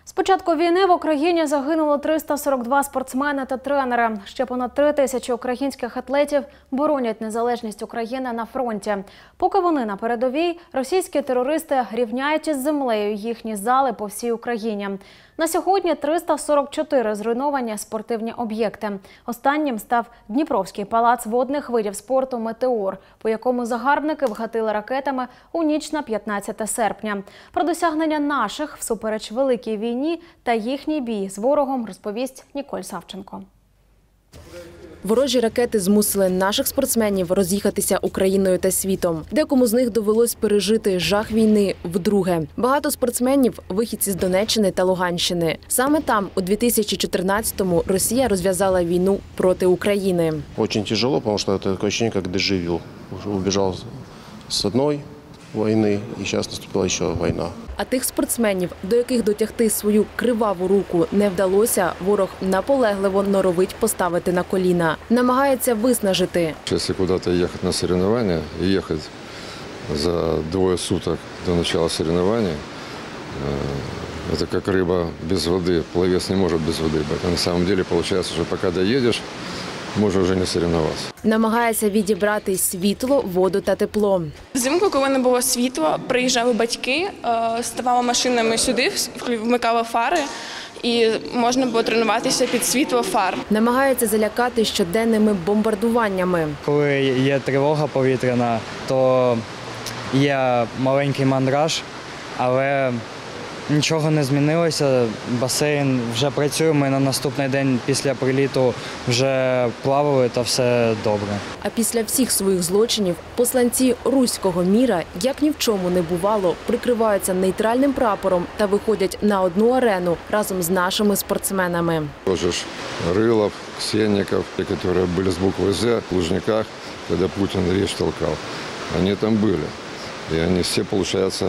З початку війни в Україні загинуло 342 спортсмени та тренери. Ще понад 3000 українських атлетів боронять незалежність України на фронті. Поки вони на передовій, російські терористи рівняють із землею їхні зали по всій Україні. На сьогодні 344 зруйновані спортивні об'єкти. Останнім став Дніпровський палац водних видів спорту «Метеор», по якому загарбники вгатили ракетами у ніч на 15 серпня. Про досягнення наших всупереч великій війні та їхній бій з ворогом розповість Ніколь Савченко. Ворожі ракети змусили наших спортсменів роз'їхатися Україною та світом. Декому з них довелось пережити жах війни вдруге. Багато спортсменів – вихідці з Донеччини та Луганщини. Саме там, у 2014-му, Росія розв'язала війну проти України. Дуже тяжело, тому що це таке відчуття, як дежавю. Убіжав з однієї війни, і зараз наступила ще війна. А тих спортсменів, до яких дотягти свою криваву руку не вдалося, ворог наполегливо норовить поставити на коліна. Намагається виснажити. Якщо кудись їхати на соревновання і їхати за 2 суток до початку соревновань, це як риба без води. Пловець не може без води бути. На самом деле, виходить, що поки доїдеш, може вже не соревнуватися. Намагається відібрати світло, воду та тепло. Взимку, коли не було світла, приїжджали батьки, ставали машинами сюди, вмикали фари, і можна було тренуватися під світло фар. Намагається залякати щоденними бомбардуваннями. Коли є тривога повітряна, то є маленький мандраж, але нічого не змінилося, басейн вже працює, ми на наступний день після приліту вже плавали та все добре. А після всіх своїх злочинів посланці руського міра, як ні в чому не бувало, прикриваються нейтральним прапором та виходять на одну арену разом з нашими спортсменами. Тоже Рилов, Ксенников, які були з буквою «З» в Лужниках, коли Путін річ толкав. Вони там були. І вони всі, виходить,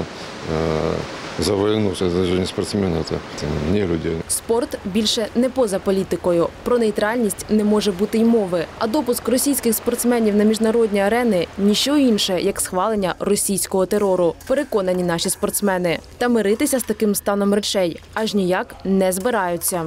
за війну, це навіть не спортсмени, це не люди. Спорт більше не поза політикою. Про нейтральність не може бути й мови. А допуск російських спортсменів на міжнародні арени – ніщо інше, як схвалення російського терору. Переконані наші спортсмени. Та миритися з таким станом речей аж ніяк не збираються.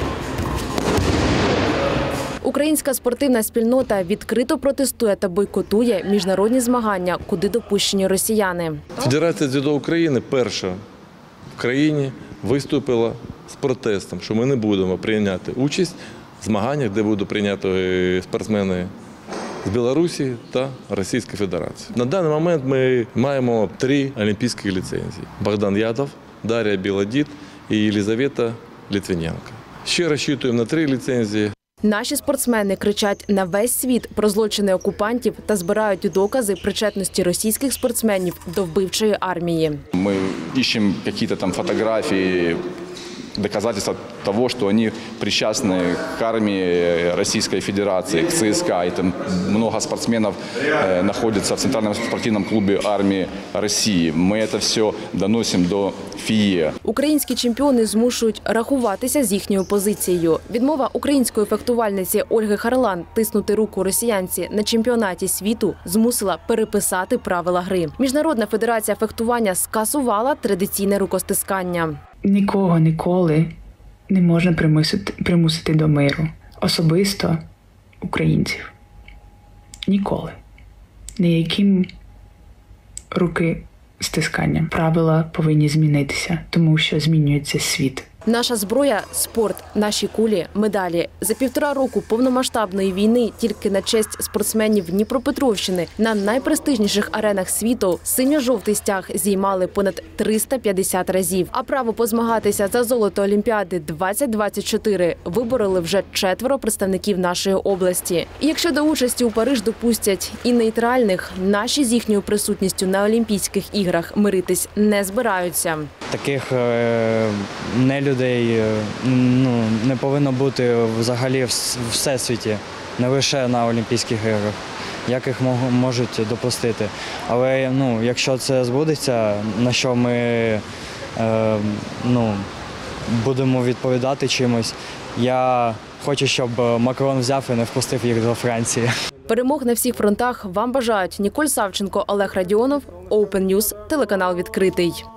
Українська спортивна спільнота відкрито протестує та бойкотує міжнародні змагання, куди допущені росіяни. Федерація дзюдо України перша в країні виступила з протестом, що ми не будемо прийняти участь в змаганнях, де будуть прийняти спортсмени з Білорусі та Російської Федерації. На даний момент ми маємо 3 олімпійські ліцензії. Богдан Ядов, Дар'я Білодід і Єлизавета Литвиненко. Ще розраховуємо на 3 ліцензії. Наші спортсмени кричать на весь світ про злочини окупантів та збирають докази причетності російських спортсменів до вбивчої армії. Ми шукаємо якісь там фотографії, доказательства того, что они причастны к армии Российской Федерации, к ЦСКА. И там много спортсменов находятся в Центральном спортивном клубе армии России. Мы это все доносим до ФІЄ. Українські чемпіони змушують рахуватися з їхньою позицією. Відмова української фехтувальниці Ольги Харлан тиснути руку росіянці на чемпіонаті світу змусила переписати правила гри. Міжнародна федерація фехтування скасувала традиційне рукостискання. Нікого ніколи не можна примусити до миру. Особисто українців. Ніколи. Ніяким руки стисканням. Правила повинні змінитися, тому що змінюється світ. Наша зброя – спорт, наші кулі – медалі. За 1,5 року повномасштабної війни тільки на честь спортсменів Дніпропетровщини на найпрестижніших аренах світу синьо-жовтий стяг зіймали понад 350 разів. А право позмагатися за золото Олімпіади 2024 вибороли вже 4 представників нашої області. І якщо до участі у Париж допустять і нейтральних, наші з їхньою присутністю на Олімпійських іграх миритись не збираються. Таких людей не повинно бути взагалі в всесвіті, не лише на Олімпійських іграх. Як їх можуть допустити? Але якщо це збудеться, на що ми будемо відповідати чимось, я хочу, щоб Макрон взяв і не впустив їх до Франції. Перемог на всіх фронтах вам бажають Ніколь Савченко, Олег Радіонов, Open News, телеканал «Відкритий».